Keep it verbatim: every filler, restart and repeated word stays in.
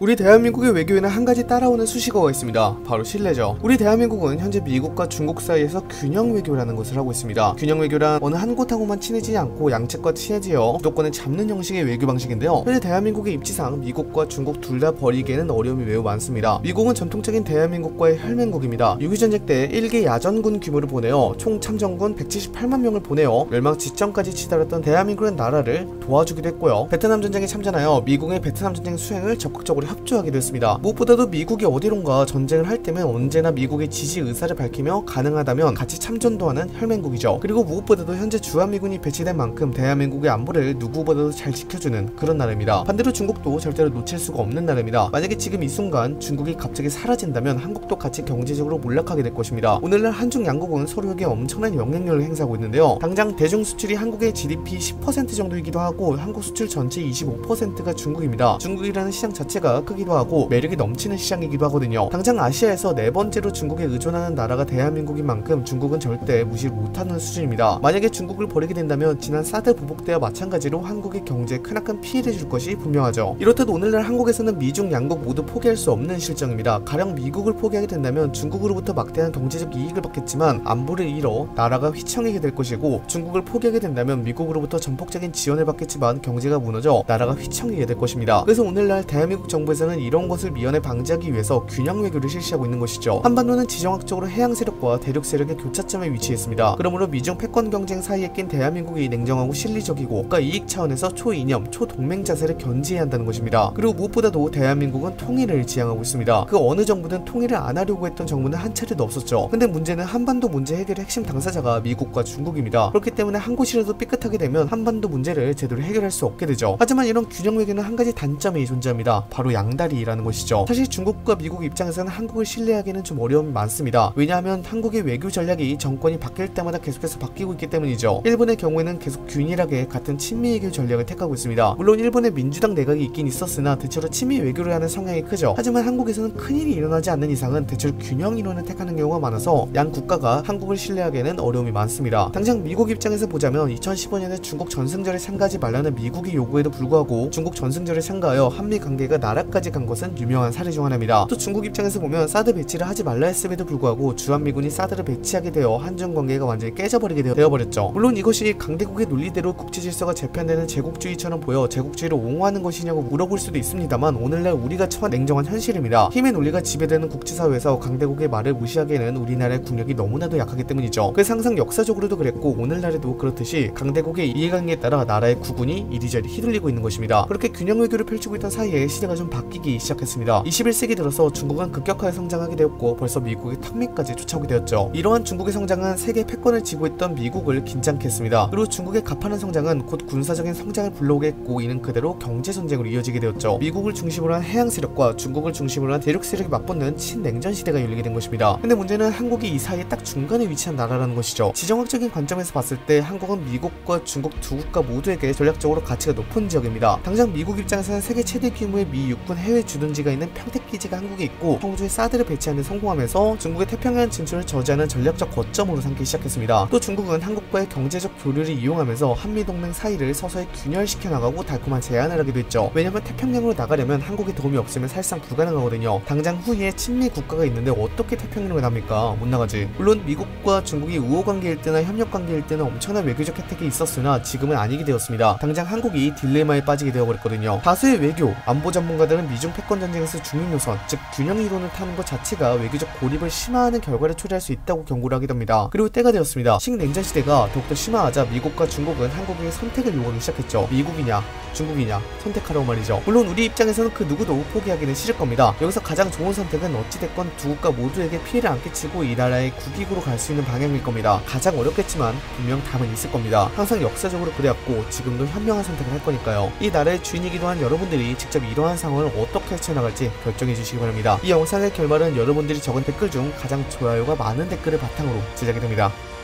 우리 대한민국의 외교에는 한 가지 따라오는 수식어가 있습니다. 바로 신뢰죠. 우리 대한민국은 현재 미국과 중국 사이에서 균형 외교라는 것을 하고 있습니다. 균형 외교란 어느 한 곳하고만 친해지지 않고 양측과 친해지어 주도권을 잡는 형식의 외교 방식인데요. 현재 대한민국의 입지상 미국과 중국 둘 다 벌이기에는 어려움이 매우 많습니다. 미국은 전통적인 대한민국과의 혈맹국입니다. 육이전쟁 때 일개 야전군 규모를 보내어 총 참전군 백칠십팔만 명을 보내어 멸망 직전까지 치달았던 대한민국의 나라를 도와주기도 했고요. 베트남 전쟁에 참전하여 미국의 베트남 전쟁 수행을 적극적으로 협조하기도 했습니다. 무엇보다도 미국이 어디론가 전쟁을 할 때면 언제나 미국의 지지 의사를 밝히며 가능하다면 같이 참전도 하는 혈맹국이죠. 그리고 무엇보다도 현재 주한미군이 배치된 만큼 대한민국의 안보를 누구보다도 잘 지켜주는 그런 나라입니다. 반대로 중국도 절대로 놓칠 수가 없는 나라입니다. 만약에 지금 이 순간 중국이 갑자기 사라진다면 한국도 같이 경제적으로 몰락하게 될 것입니다. 오늘날 한중 양국은 서로에게 엄청난 영향력을 행사하고 있는데요. 당장 대중 수출이 한국의 지디피 십 퍼센트 정도이기도 하고 한국 수출 전체 이십오 퍼센트가 중국입니다. 중국이라는 시장 자체가 크기도 하고 매력이 넘치는 시장이기도 하거든요. 당장 아시아에서 네 번째로 중국에 의존하는 나라가 대한민국인 만큼 중국은 절대 무시 못하는 수준입니다. 만약에 중국을 버리게 된다면 지난 사드 보복 때와 마찬가지로 한국의 경제에 크나큰 피해를 줄 것이 분명하죠. 이렇듯 오늘날 한국에서는 미중 양국 모두 포기할 수 없는 실정입니다. 가령 미국을 포기하게 된다면 중국으로부터 막대한 경제적 이익을 받겠지만 안보를 잃어 나라가 휘청이게 될 것이고, 중국을 포기하게 된다면 미국으로부터 전폭적인 지원을 받겠지만 경제가 무너져 나라가 휘청이게 될 것입니다. 그래서 오늘날 대한민국 정부에서는 이런 것을 미연에 방지하기 위해서 균형 외교를 실시하고 있는 것이죠. 한반도는 지정학적으로 해양 세력과 대륙 세력의 교차점에 위치했습니다. 그러므로 미중 패권 경쟁 사이에 낀 대한민국이 냉정하고 실리적이고 국가 이익 차원에서 초이념, 초동맹 자세를 견지해야 한다는 것입니다. 그리고 무엇보다도 대한민국은 통일을 지향하고 있습니다. 그 어느 정부든 통일을 안 하려고 했던 정부는 한 차례도 없었죠. 근데 문제는 한반도 문제 해결의 핵심 당사자가 미국과 중국입니다. 그렇기 때문에 한 곳이라도 삐끗하게 되면 한반도 문제를 제대로 해결할 수 없게 되죠. 하지만 이런 균형 외교는 한 가지 단점이 존재합니다. 바로 양다리라는 것이죠. 사실 중국과 미국 입장에서는 한국을 신뢰하기는 좀 어려움이 많습니다. 왜냐하면 한국의 외교 전략이 정권이 바뀔 때마다 계속해서 바뀌고 있기 때문이죠. 일본의 경우에는 계속 균일하게 같은 친미 외교 전략을 택하고 있습니다. 물론 일본의 민주당 내각이 있긴 있었으나 대체로 친미 외교를 하는 성향이 크죠. 하지만 한국에서는 큰일이 일어나지 않는 이상은 대체로 균형 이론을 택하는 경우가 많아서 양 국가가 한국을 신뢰하기에는 어려움이 많습니다. 당장 미국 입장에서 보자면 이천십오 년에 중국 전승절에 참가하지 말라는 미국의 요구에도 불구하고 중국 전승절에 참가하여 한미 관계가 나락까지 간 것은 유명한 사례 중 하나입니다. 또 중국 입장에서 보면 사드 배치를 하지 말라 했음에도 불구하고 주한미군이 사드를 배치하게 되어 한중 관계가 완전히 깨져버리게 되어버렸죠. 물론 이것이 강대국의 논리대로 국제질서가 재편되는 제국주의처럼 보여 제국주의를 옹호하는 것이냐고 물어볼 수도 있습니다만 오늘날 우리가 처한 냉정한 현실입니다. 힘의 논리가 지배되는 국제사회에서 강대국의 말을 무시하기에는 우리나라의 국력이 너무나도 약하기 때문이죠. 그래서 항상 역사적으로도 그랬고 오늘날에도 그렇듯이 강대국의 이해관계에 따라 나라의 구분이 이리저리 휘둘리고 있는 것입니다. 그렇게 균형 외교를 펼치고 있던 사이에 시대가 좀 바뀌기 시작했습니다. 이십일 세기 들어서 중국은 급격하게 성장하게 되었고 벌써 미국의 턱밑까지 쫓아오게 되었죠. 이러한 중국의 성장은 세계 패권을 쥐고 있던 미국을 긴장케 했습니다. 그리고 중국의 가파른 성장은 곧 군사적인 성장을 불러오게 했고 이는 그대로 경제전쟁으로 이어지게 되었죠. 미국을 중심으로 한 해양 세력과 중국을 중심으로 한 대륙 세력이 맞붙는 친냉전 시대가 열리게 된 것입니다. 근데 문제는 한국이 이 사이에 딱 중간에 위치한 나라라는 것이죠. 지정학적인 관점에서 봤을 때 한국은 미국과 중국 두 국가 모두에게 전략적으로 가치가 높은 지역입니다. 당장 미국 입장에서는 세계 최대 규모의 미 육군 해외 주둔지가 있는 평택기지가 한국에 있고 청주에 사드를 배치하는 데 성공하면서 중국의 태평양 진출을 저지하는 전략적 거점으로 삼기 시작했습니다. 또 중국은 한국과의 경제적 교류를 이용하면서 한미동맹 사이를 서서히 균열시켜 나가고 달콤한 제안을 하기도 했죠. 왜냐하면 태평양으로 나가려면 한국의 도움이 없으면 사실상 불가능하거든요. 당장 후위에 친미 국가가 있는데 어떻게 태평양으로 나갑니까? 못 나가지. 물론 미국과 중국이 우호관계일 때나 협력관계일 때는 엄청난 외교적 혜택이 있었으나 지금은 아니게 되었습니다. 당장 한국이 딜레마에 빠지게 되어버렸거든요. 다수의 외교, 안보 전문가들은 미중 패권 전쟁에서 중립노선, 즉 균형 이론을 타는 것 자체가 외교적 고립을 심화하는 결과를 초래할 수 있다고 경고를 하게 됩니다. 그리고 때가 되었습니다. 신냉전 시대가 더욱더 심화하자 미국과 중국은 한국에게 선택을 요구하기 시작했죠. 미국이냐 중국이냐 선택하라고 말이죠. 물론 우리 입장에서는 그 누구도 포기하기는 싫을 겁니다. 여기서 가장 좋은 선택은 어찌됐건 두 국가 모두에게 피해를 안 끼치고 이 나라의 국익으로 갈 수 있는 방향일 겁니다. 가장 어렵겠지만 분명 답은 있을 겁니다. 항상 역사적으로 그래왔고 지금도 현명한 선택을 할 거니까요. 이 나라의 주인이기도 한 여러분들이 직접 이러한 상황을 어떻게 헤쳐나갈지 결정해 주시기 바랍니다. 이 영상의 결말은 여러분들이 적은 댓글 중 가장 좋아요가 많은 댓글을 바탕으로 제작이 됩니다.